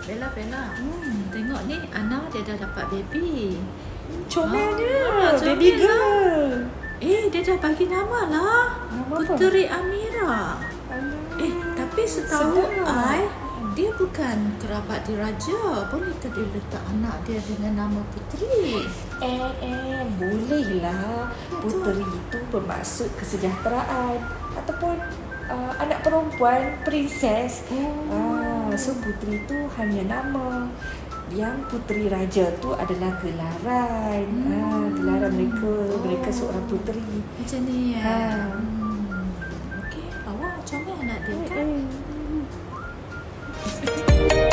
Bella. Tengok ni, Ana dia dah dapat baby. Comelnya, baby girl. Dia dah bagi nama lah. Nama Puteri Amira. Tapi setahu I, dia bukan kerabat diraja. Boleh ke dia letak anak dia dengan nama Puteri? Bolehlah. Puteri itu bermaksud kesejahteraan ataupun anak perempuan, princess. So Puteri itu hanya nama. Yang Puteri Raja tu adalah gelaran. Gelaran mereka seorang puteri. Macam ni ya. Okey, awak comel anak dia kan?